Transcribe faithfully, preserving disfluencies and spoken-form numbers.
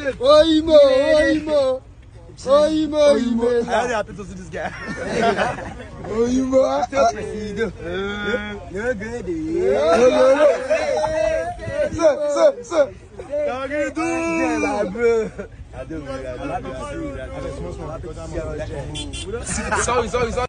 Oimo, oimo. Oimo, oimo. I only happy to see this guy. Oimo. Still proceed. You're good. Sir, sir, sir. How you doing, bro? I do. I'm happy to see you. Sorry, sorry, sorry.